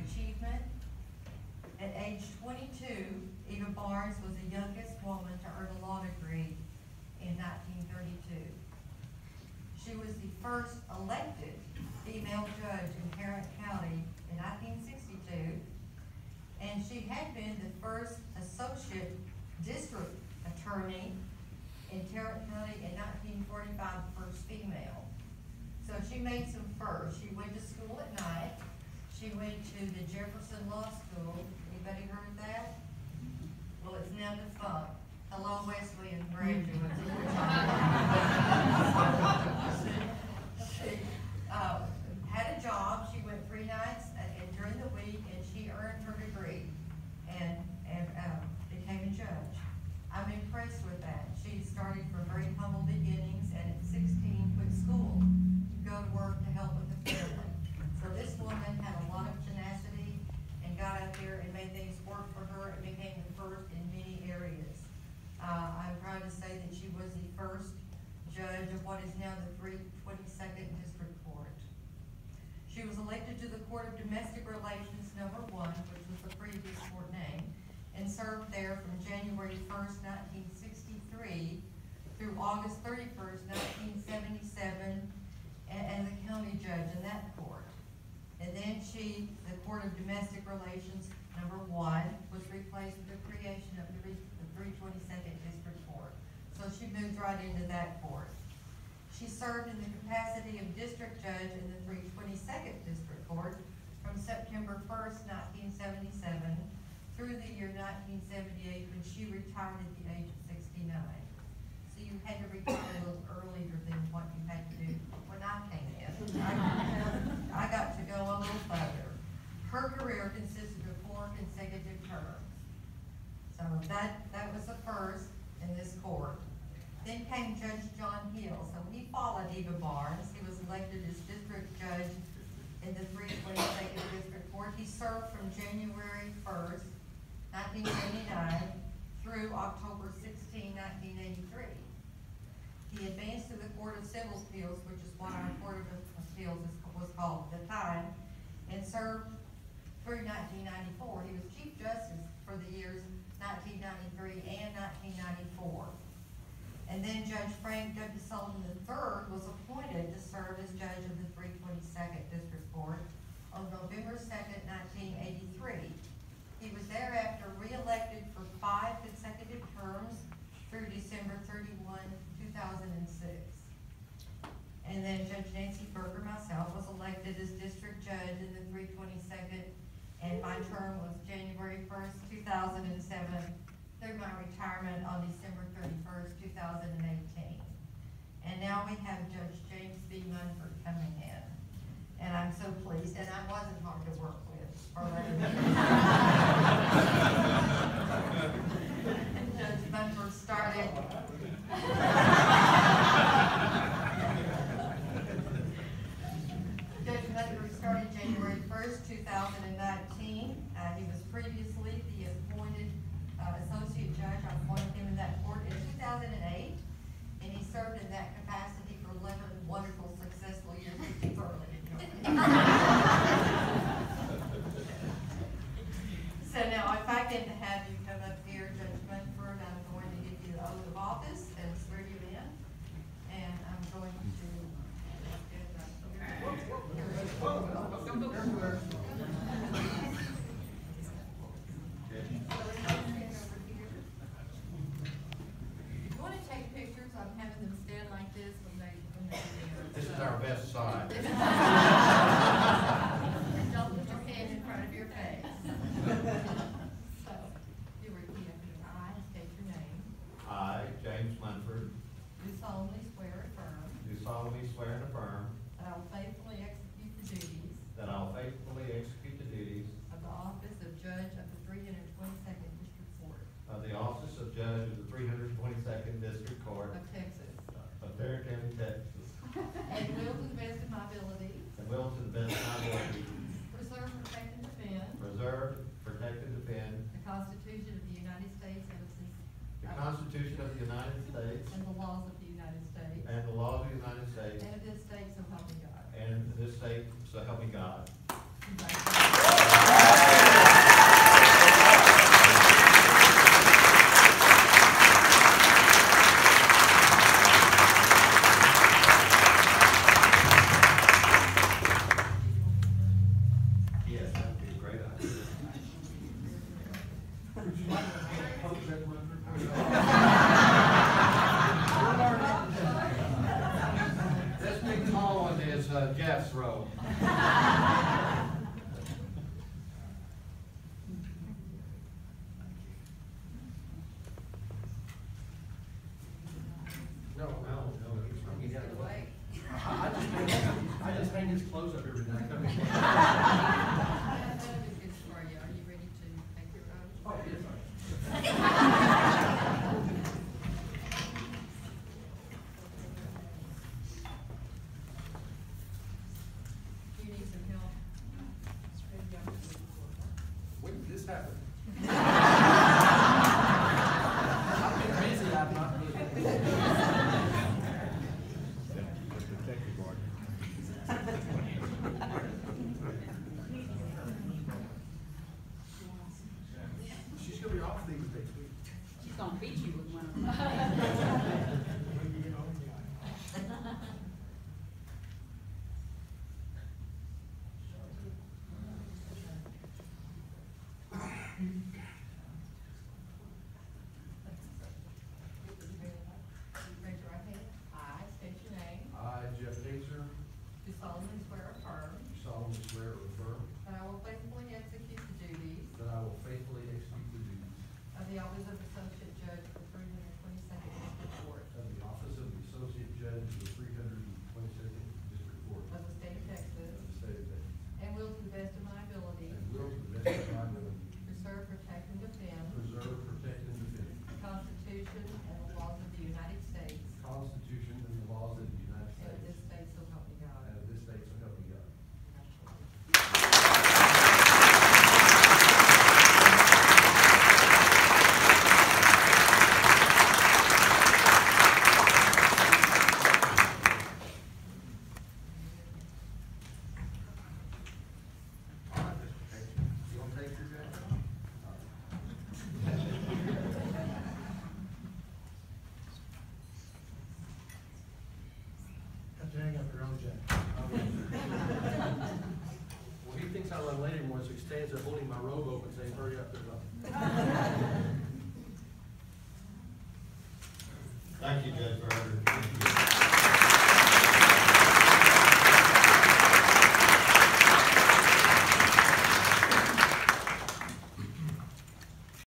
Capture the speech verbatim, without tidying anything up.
achievement. At age twenty-two, Eva Barnes was the youngest woman to earn a law degree in nineteen thirty-two. She was the first elected female judge in Tarrant County in nineteen sixty-two, and she had been the first associate district attorney in Tarrant County in nineteen forty-five, the first female. So she made some firsts. She went to school at night. She went to the Jefferson Law School. Anybody heard of that? Well, it's now defunct. Hello, Wesleyan graduates. She uh, had a job. She went three nights and during the week, and she earned her degree and and uh, became a judge. I'm impressed with that. She started from very humble beginnings, and at sixteen quit school to go to work to help with the family. So this woman had a lot of tenacity and got out there and made things work for her and became the first in many areas. Uh, I'm proud to say that she was the first judge of what is now the three twenty-second District Court. She was elected to the Court of Domestic Relations number one, which was the previous court name, and served there from January first, nineteen sixty-three through August thirty-first, nineteen seventy-seven, and, and the county judge in that court. And then she, the Court of Domestic Relations number one, was replaced with the creation of the, the three twenty-second District Court. So she moved right into that court. She served in the capacity of district judge in the three twenty-second District Court from September first, nineteen seventy-seven through the year nineteen seventy-eight, when she retired at the age of sixty-nine. So you had to retire a little earlier than what you had to do when I came in. I, I got to go a little further. Her career consisted of four consecutive terms. So that, that was the first in this court. Then came Judge John Hill. So he followed Eva Barnes. He was elected as district judge in the three twenty-second District Court. He served from January first, nineteen eighty-nine through October sixteenth, nineteen eighty-three. He advanced to the Court of Civil Appeals, which is what our Court of Appeals was called at the time, and served through nineteen ninety-four. He was Chief Justice for the years nineteen ninety-three and nineteen ninety-four. And then Judge Frank W. Sullivan the third was appointed to serve as judge of the three twenty-second District Court on November second, nineteen eighty-three. He was thereafter re-elected for five consecutive terms through December thirty-first, two thousand six. And then Judge Nancy Berger, myself, was elected as district judge in the three twenty-second, and my term was January first, two thousand seven through my retirement on December thirty-first, two thousand eighteen. And now we have Judge James B. Munford coming in. And I'm so pleased, and I wasn't hard to work with. Or Judge Munford started Judge Munford started January first, two thousand nineteen. Uh, he was previously the appointed uh, associate judge. I appointed him in that court in two thousand eight, and he served in that capacity for eleven wonderful, successful years, which he thoroughly enjoyed. So now, if I get to have you come up here, Judge Munford, I'm going to give you the oath of office and swear you in, and I'm going to. You want to take pictures? I'm having them stand like this when they when they do. This is our best side. Don't put your hand in front of your face. So, you repeat after me. I state your name. I, James Munford, Do solemnly swear or affirm do solemnly swear and affirm that I will faithfully execute the duties that I will faithfully execute the duties of the office of judge of the three hundred twenty-second District Court of the office of judge of the three hundred twenty-second District Court of Texas, of Tarrant County, Texas, and will to the best of my ability and will to the best of my ability preserve, protect, and defend preserve, protect, and defend the Constitution of the United States and the the Constitution of the United States and the laws of the United States and the laws of the United States and of this state, so help me God. and this state, so help me God. Congratulations. uh, Jeff's row. No, no, no, he's, he's out of the way. Wait. I, I just, hang- I just hang his clothes up every night. Come here. Good for you. Are you ready to take your oath? Oh, yes, Do you need some help? when did this happen? I've been busy, I've not really. She's gonna be off these next week. She's gonna beat you with one of them. Raise your right hand. I state your name. I, Jeff Hazer, Do solemnly swear or affirm solemnly swear or affirm that I will faithfully execute the duties that I will faithfully execute the duties of the office of Associate Judge for three hundred twenty-second District Court of the office of the Associate Judge of the three hundred twenty-second District Court of the state of Texas, of the state of Texas, and will to the best of my ability and will to the best of my ability preserve, protect, and defend preserve, protect, and defend the Constitution and the laws of the United States the Constitution and the laws of the United and of this States state, so help me God. and of this state, so help me God. All right, Mister Hazer, you want to take this out? Have to hang up your own jacket. Well, he thinks I run late anymore, so he stands there holding my robe open saying, hurry up, there's a. Thank you, Judge Berger.